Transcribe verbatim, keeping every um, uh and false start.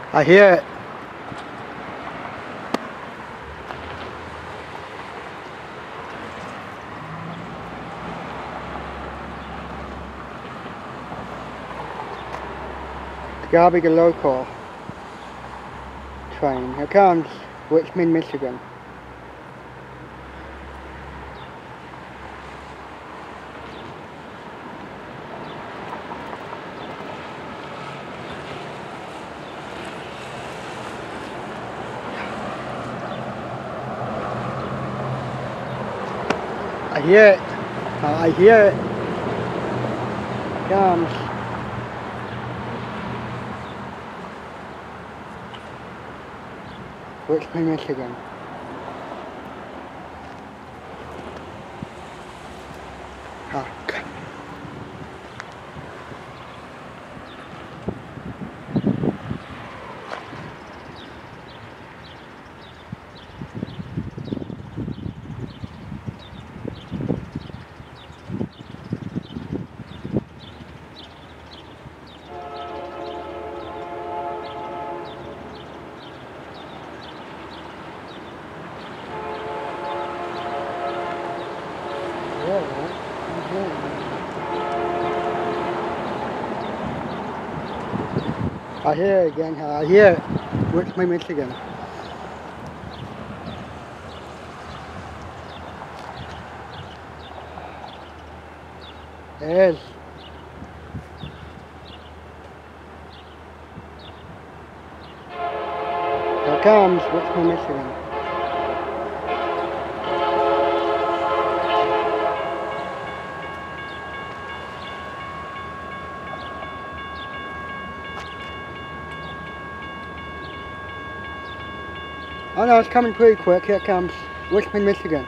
I hear it. It's gotta be the local train. Here comes Richmond, Michigan. I hear it. Uh, I hear it. It comes. Richmond, Michigan. Oh, God. I hear it again. I hear it. Richmond, Michigan. It is. Here it comes, Richmond, Michigan. Oh no, it's coming pretty quick. Here it comes, Richmond, Michigan.